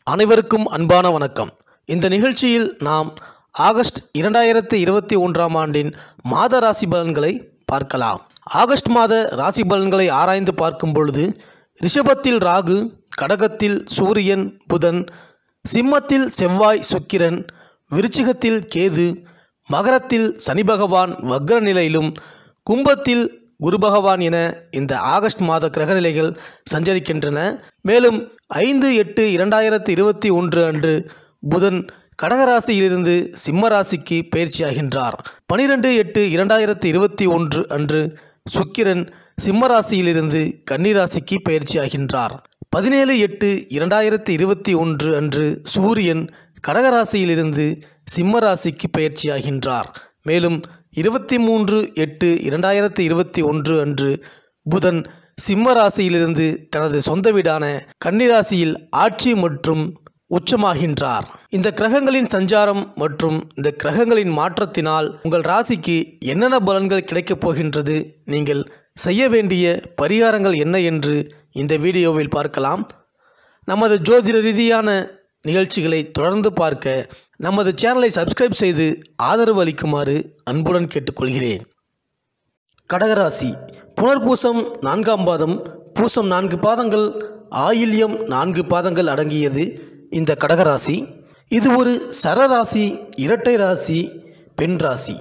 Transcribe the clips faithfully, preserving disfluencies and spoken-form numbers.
அனைவருக்கும் அன்பான வணக்கம். இந்த நிகழ்ச்சியில் நாம் ஆகஸ்ட் இரண்டாயிரத்தி இருபத்தி ஒன்றாம் ஆண்டின் மாத ராசி பலன்களை பார்க்கலாம். ஆகஸ்ட் மாத ராசி பலன்களை ஆராய்ந்து பார்க்கும் பொழுது ரிஷபத்தில் ராகு, கடகத்தில் சூரியன் புதன், சிம்மத்தில் செவ்வாய் சுக்கிரன், விருச்சிகத்தில் கேது, மகரத்தில் சனி பகவான் வக்ர நிலையிலும், கும்பத்தில் குரு பகவான் என இந்த ஆகஸ்ட் மாத கிரகநிலைகள் சஞ்சரிக்கின்றன. மேலும் ஐந்து எட்டு இரண்டாயிரத்தி இருபத்தி ஒன்று அன்று புதன் கடகராசியிலிருந்து சிம்ம ராசிக்கு பயிற்சியாகின்றார். பனிரெண்டு எட்டு இரண்டாயிரத்தி இருபத்தி ஒன்று அன்று சுக்கிரன் சிம்ம ராசியிலிருந்து கன்னிராசிக்கு பயிற்சியாகின்றார். பதினேழு எட்டு இரண்டாயிரத்தி இருபத்தி ஒன்று அன்று சூரியன் கடகராசியிலிருந்து சிம்ம ராசிக்கு பயிற்சியாகின்றார். மேலும் இருபத்தி மூன்று எட்டு இரண்டாயிரத்தி இருபத்தி ஒன்று அன்று புதன் சிம்ம ராசியிலிருந்து தனது சொந்த வீடான கன்னிராசியில் ஆட்சி மற்றும் உச்சமாகின்றார். இந்த கிரகங்களின் சஞ்சாரம் மற்றும் இந்த கிரகங்களின் மாற்றத்தினால் உங்கள் ராசிக்கு என்னென்ன பலன்கள் கிடைக்கப் போகின்றது, நீங்கள் செய்ய வேண்டிய பரிகாரங்கள் என்ன என்று இந்த வீடியோவில் பார்க்கலாம். நமது ஜோதிட ரீதியான நிகழ்ச்சிகளை தொடர்ந்து பார்க்க நமது சேனலை சப்ஸ்கிரைப் செய்து ஆதரவு அளிக்குமாறு அன்புடன் கேட்டுக்கொள்கிறேன். கடகராசி புனர்பூசம் நான்காம் பாதம், பூசம் நான்கு பாதங்கள், ஆயில்யம் நான்கு பாதங்கள் அடங்கியது இந்த கடகராசி. இது ஒரு சரராசி, இரட்டை ராசி, பெண் ராசி.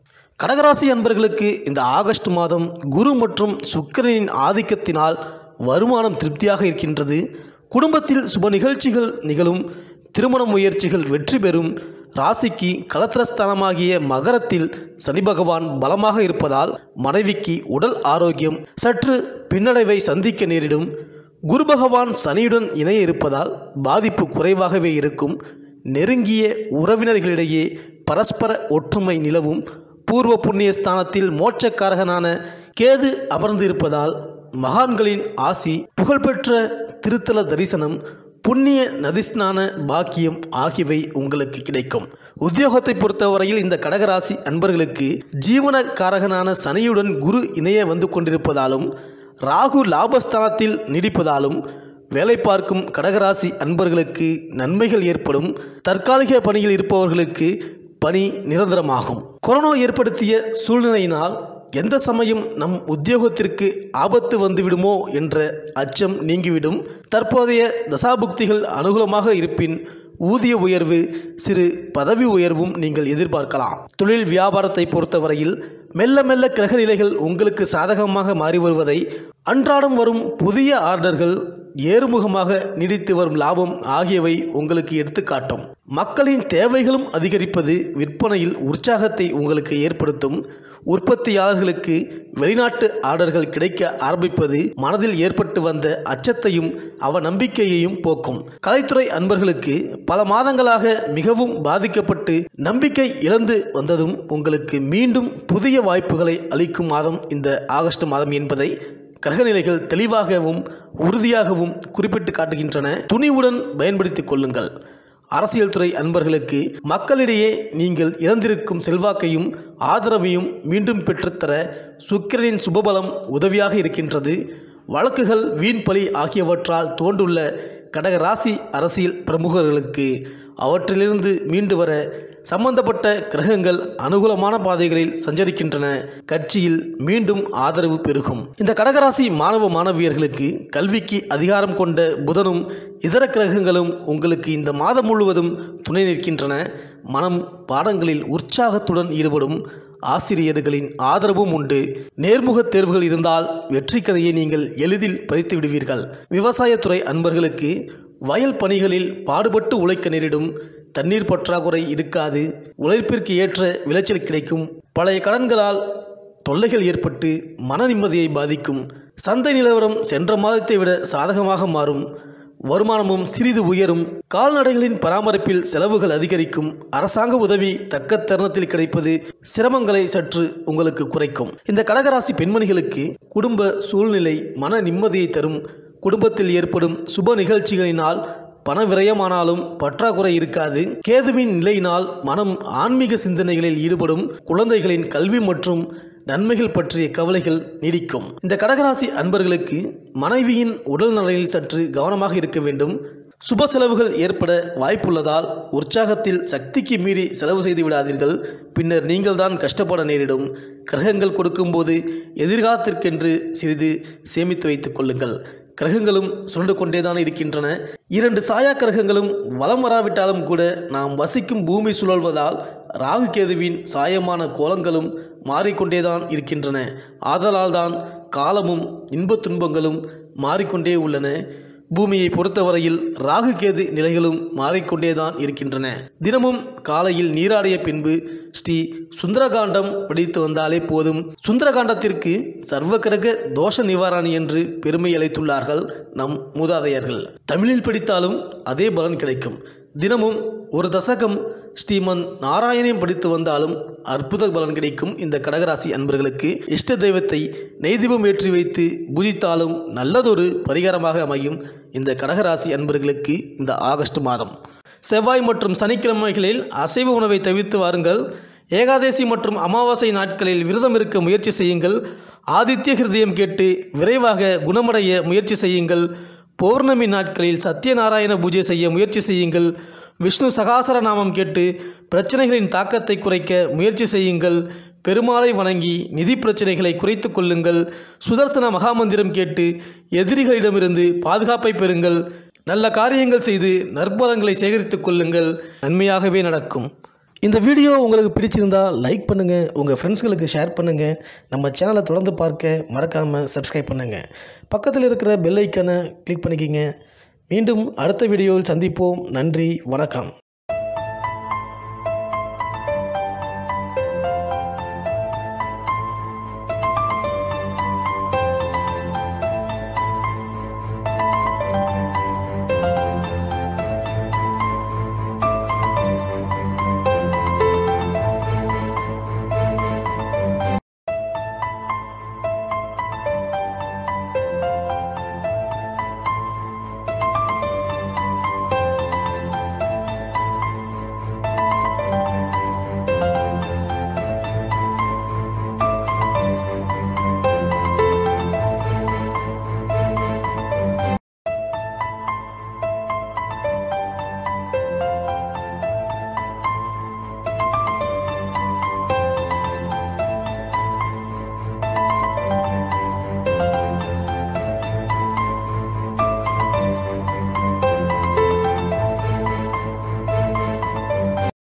கடகராசி அன்பர்களுக்கு இந்த ஆகஸ்ட் மாதம் குரு மற்றும் சுக்கிரனின் ஆதிக்கத்தினால் வருமானம் திருப்தியாக இருக்கின்றது. குடும்பத்தில் சுப நிகழ்ச்சிகள் நிகழும், திருமண முயற்சிகள் வெற்றி பெறும். ராசிக்கு கலத்திரஸ்தானமாகிய மகரத்தில் சனி பகவான் பலமாக இருப்பதால் மனைவிக்கு உடல் ஆரோக்கியம் சற்று பின்னடைவை சந்திக்க நேரிடும். குரு பகவான் சனியுடன் இணைய இருப்பதால் பாதிப்பு குறைவாகவே இருக்கும். நெருங்கிய உறவினர்களிடையே பரஸ்பர ஒற்றுமை நிலவும். பூர்வ புண்ணிய ஸ்தானத்தில் மோட்சக்காரகனான கேது அமர்ந்து இருப்பதால் மகான்களின் ஆசி, புகழ்பெற்ற திருத்தல தரிசனம், புண்ணிய நதிஸ்நான பாக்கியம் ஆகியவை உங்களுக்கு கிடைக்கும். உத்தியோகத்தை பொறுத்தவரையில் இந்த கடகராசி அன்பர்களுக்கு ஜீவன காரகனான சனியுடன் குரு இணைய வந்து கொண்டிருப்பதாலும் ராகு லாபஸ்தானத்தில் நீடிப்பதாலும் வேலை பார்க்கும் கடகராசி அன்பர்களுக்கு நன்மைகள் ஏற்படும். தற்காலிக பணியில் இருப்பவர்களுக்கு பணி நிரந்தரமாகும். கொரோனா ஏற்படுத்திய சூழ்நிலையினால் எந்த சமயம் நம் உத்தியோகத்திற்கு ஆபத்து வந்துவிடுமோ என்ற அச்சம் நீங்கிவிடும். தற்போதைய தசாபுக்திகள் அனுகூலமாக இருப்பின் ஊதிய உயர்வு, சிறு பதவி உயர்வும் நீங்கள் எதிர்பார்க்கலாம். தொழில் வியாபாரத்தை பொறுத்தவரையில் மெல்ல மெல்ல கிரக நிலைகள் உங்களுக்கு சாதகமாக மாறி வருவதை, அன்றாடம் வரும் புதிய ஆர்டர்கள், ஏறுமுகமாக நீடித்து வரும் லாபம் ஆகியவை உங்களுக்கு எடுத்துக்காட்டும். மக்களின் தேவைகளும் அதிகரிப்பது விற்பனையில் உற்சாகத்தை உங்களுக்கு ஏற்படுத்தும். உற்பத்தியாளர்களுக்கு வெளிநாட்டு ஆர்டர்கள் கிடைக்க ஆரம்பிப்பது மனதில் ஏற்பட்டு வந்த அச்சத்தையும் அவ நம்பிக்கையையும் போக்கும். கலைத்துறை அன்பர்களுக்கு பல மாதங்களாக மிகவும் பாதிக்கப்பட்டு நம்பிக்கை இழந்து வந்ததும் உங்களுக்கு மீண்டும் புதிய வாய்ப்புகளை அளிக்கும் மாதம் இந்த ஆகஸ்ட் மாதம் என்பதை கிரகநிலைகள் தெளிவாகவும் உறுதியாகவும் குறிப்பிட்டு காட்டுகின்றன. துணிவுடன் பயன்படுத்திக் கொள்ளுங்கள். அரசியல் துறை அன்பர்களுக்கு மக்களிடையே நீங்கள் இழந்திருக்கும் செல்வாக்கையும் ஆதரவையும் மீண்டும் பெற்றுத்தர சுக்கிரனின் சுபபலம் உதவியாக இருக்கின்றது. வழக்குகள், வீண் பலி ஆகியவற்றால் தோன்றுள்ள கடகராசி அரசியல் பிரமுகர்களுக்கு அவற்றிலிருந்து மீண்டு வர சம்பந்தப்பட்ட கிரகங்கள் அனுகூலமான பாதைகளில் சஞ்சரிக்கின்றன. கட்சியில் மீண்டும் ஆதரவு பெருகும். இந்த கடகராசி மாணவ மாணவியர்களுக்கு கல்விக்கு அதிகாரம் கொண்ட புதனும் இதர கிரகங்களும் உங்களுக்கு இந்த மாதம் முழுவதும் துணை நிற்கின்றன. மனம் பாடங்களில் உற்சாகத்துடன் ஈடுபடும். ஆசிரியர்களின் ஆதரவும் உண்டு. நேர்முக தேர்வுகள் இருந்தால் வெற்றிக்கதையை நீங்கள் எளிதில் பறித்து விடுவீர்கள். விவசாயத்துறை அன்பர்களுக்கு வயல் பணிகளில் பாடுபட்டு உழைக்க நேரிடும். தண்ணீர் பற்றாக்குறை இருக்காது. உழைப்பிற்கு ஏற்ற விளைச்சல் கிடைக்கும். பழைய கடன்களால் தொல்லைகள் ஏற்பட்டு மன நிம்மதியை பாதிக்கும். சந்தை நிலவரம் சென்ற மாதத்தை விட சாதகமாக மாறும். வருமானமும் சிறிது உயரும். கால்நடைகளின் பராமரிப்பில் செலவுகள் அதிகரிக்கும். அரசாங்க உதவி தக்க தருணத்தில் கிடைப்பது சிரமங்களை சற்று உங்களுக்கு குறைக்கும். இந்த கடகராசி பெண்மணிகளுக்கு குடும்ப சூழ்நிலை மன நிம்மதியை தரும். குடும்பத்தில் ஏற்படும் சுப நிகழ்ச்சிகளினால் பண விரயமானாலும் பற்றாக்குறை இருக்காது. கேதுவின் நிலையினால் மனம் ஆன்மீக சிந்தனைகளில் ஈடுபடும். குழந்தைகளின் கல்வி மற்றும் நன்மைகள் பற்றிய கவலைகள் நீடிக்கும். இந்த கடகராசி அன்பர்களுக்கு மனைவியின் உடல் நலனில் சற்று கவனமாக இருக்க வேண்டும். சுப செலவுகள் ஏற்பட வாய்ப்புள்ளதால் உற்சாகத்தில் சக்திக்கு மீறி செலவு செய்து விடாதீர்கள். பின்னர் நீங்கள் தான் கஷ்டப்பட நேரிடும். கிரகங்கள் கொடுக்கும்போது எதிர்காலத்திற்கென்று சிறிது சேமித்து வைத்துக் கொள்ளுங்கள். கிரகங்களும் சுழண்டு கொண்டேதான் இருக்கின்றன. இரண்டு சாயா கிரகங்களும் வலம் வராவிட்டாலும் கூட நாம் வசிக்கும் பூமி சுழல்வதால் ராகு கேதுவின் சாயமான கோலங்களும் மாறிக்கொண்டேதான் இருக்கின்றன. ஆதலால் தான் காலமும் இன்பத் துன்பங்களும் மாறிக்கொண்டே உள்ளன. பூமியை பொறுத்தவரையில் ராகு கேது நிலைகளும் மாறிக்கொண்டேதான் இருக்கின்றன. தினமும் காலையில் நீராடிய பின்பு ஸ்ரீ சுந்தரகாண்டம் படித்து வந்தாலே போதும். சுந்தரகாண்டத்திற்கு சர்வகிரக தோஷ நிவாரணி என்று பெருமை அளித்துள்ளார்கள் நம் மூதாதையர்கள். தமிழில் படித்தாலும் அதே பலன் கிடைக்கும். தினமும் ஒரு தசகம் ஸ்ரீமன் நாராயணியம் படித்து வந்தாலும் அற்புத பலன் கிடைக்கும். இந்த கடகராசி அன்பர்களுக்கு இஷ்ட தெய்வத்தை நெய்தீபம் ஏற்றி வைத்து பூஜித்தாலும் நல்லதொரு பரிகாரமாக அமையும். இந்த கடகராசி அன்பர்களுக்கு இந்த ஆகஸ்ட் மாதம் செவ்வாய் மற்றும் சனிக்கிழமைகளில் அசைவ உணவை தவிர்த்து வாருங்கள். ஏகாதசி மற்றும் அமாவாசை நாட்களில் விரதம் இருக்க முயற்சி செய்யுங்கள். ஆதித்ய ஹிருதயம் கேட்டு விரைவாக குணமடைய முயற்சி செய்யுங்கள். பௌர்ணமி நாட்களில் சத்யநாராயண பூஜை செய்ய முயற்சி செய்யுங்கள். விஷ்ணு சகாசர நாமம் கேட்டு பிரச்சனைகளின் தாக்கத்தை குறைக்க முயற்சி செய்யுங்கள். பெருமாளை வணங்கி நிதி பிரச்சனைகளை குறைத்து கொள்ளுங்கள். சுதர்சன மகாமந்திரம் கேட்டு எதிரிகளிடமிருந்து பாதுகாப்பை பெறுங்கள். நல்ல காரியங்கள் செய்து நற்பலன்களை சேகரித்துக் கொள்ளுங்கள். நன்மையாகவே நடக்கும். இந்த வீடியோ உங்களுக்கு பிடிச்சிருந்தா லைக் பண்ணுங்கள், உங்கள் ஃப்ரெண்ட்ஸ்களுக்கு ஷேர் பண்ணுங்கள். நம்ம சேனலை தொடர்ந்து பார்க்க மறக்காமல் சப்ஸ்கிரைப் பண்ணுங்கள். பக்கத்தில் இருக்கிற பெல் ஐக்கானை கிளிக் பண்ணிக்கிங்க. மீண்டும் அடுத்த வீடியோவில் சந்திப்போம். நன்றி, வணக்கம்.